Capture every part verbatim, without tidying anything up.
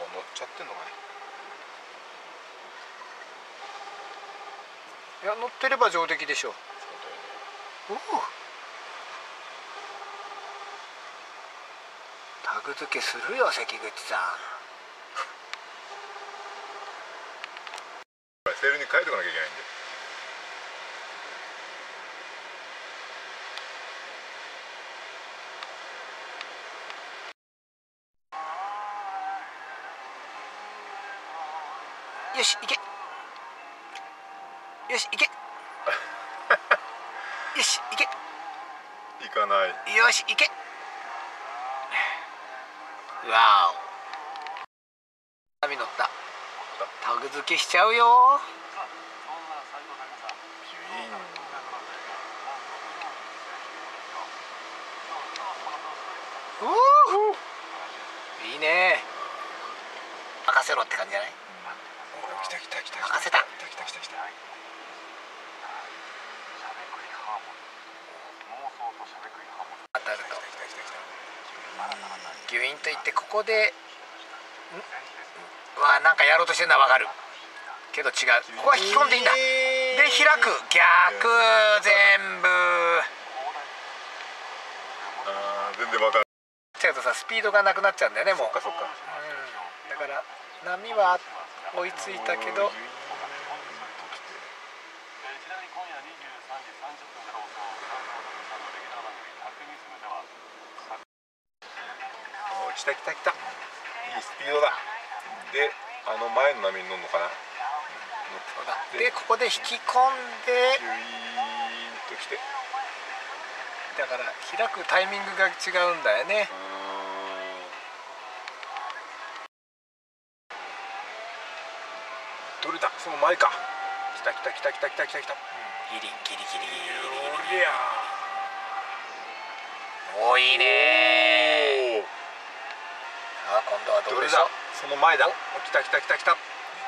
う乗っちゃってんのかね。 いや乗ってれば上出来でしょう。おおタグ付けするよ関口さん。 セールに書いておかなきゃいけないんで。 よし行けよし行けよし行け行かない。 よし行けわお波乗った。タグ付けしちゃうよ。おおいいね。任せろって感じじゃない？ 来た来た来た任せた。 来た来た来た来た。 当たるとギュインといってここでんわなんかやろうとしてるのは分かるけど違う。ここは引き込んでいいんだ。で開く逆全部。 あー全然分かんない。 違うとさスピードがなくなっちゃうんだよねもう。 そっかそっか。 うん、だから波は追いついたけど。 来た来た来た。いいスピードだ。であの前の波に乗るのかな。 そうだ。でここで引き込んでギュイーンと来て。 だから開くタイミングが違うんだよね。 どれだその前か。来た来た来た来た来た来た来た。 ギリギリギリギリ。 おいいね。さあ今度はどうでしょう。 その前だ。来た来た来た来た。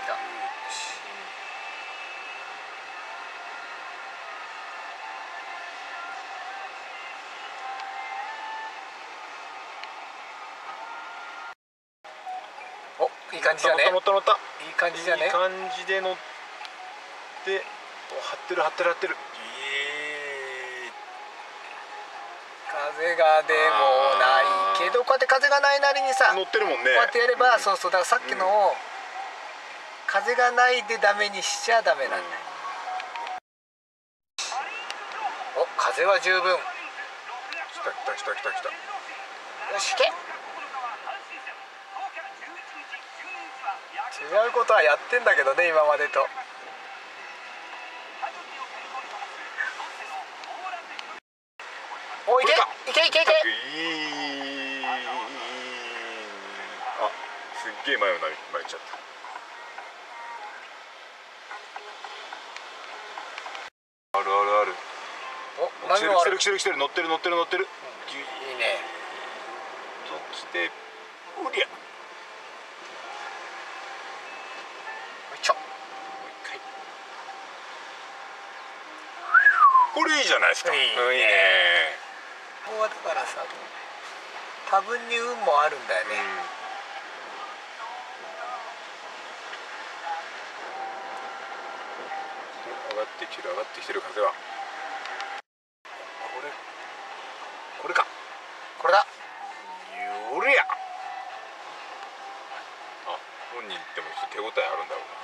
おいい感じじゃね。 乗った乗った乗った。 いい感じじゃね。 いい感じで乗って張ってる張ってる張ってる。 風がでもないけどこうやって風がないなりにさ乗ってるもんね。 こうやってやれば、 うん、 そうそうだからさっきのを、うん、風がないでダメにしちゃダメなんだよ、うん、お風は十分。 来た来た来た来た来た。 よし行け。違うことはやってんだけどね今までと。おいけいけいけいけ。 あすっげえ前を巻いちゃった。あるあるある。 お波もある。 来てる来てる来てる乗ってる乗ってる乗ってる。 いいね。 と来てうりゃ。 ちょこれいいじゃないですか。いいね。いいね。 ここはだからさ多分に運もあるんだよね、 うん、上がってきてる上がってきてる風はこれこれかこれだ。 よりゃ。あ本人でも手応えあるんだろう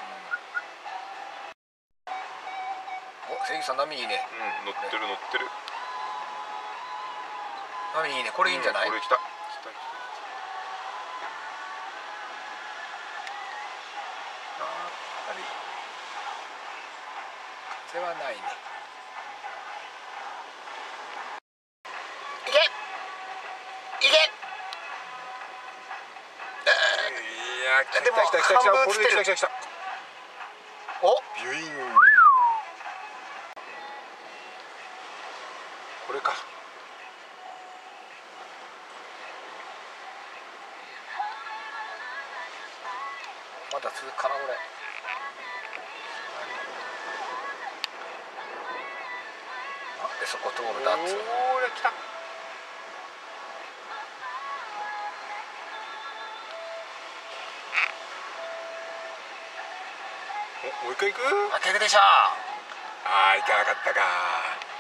な。 お関口さん波いいね。 うん乗ってる乗ってる。 波いいね。これいいんじゃない？ うん、これ来た来た来た。 やっぱり風はないね。いけいけ。 いや来た来た来た来た来た。これで来た来た来た。 おビュイーン。これか。 まだ続くかなこれ。なんでそこ通るだっつうの。 おー来た。 おもう一回行く？ また行くでしょ。 ああ行かなかったか。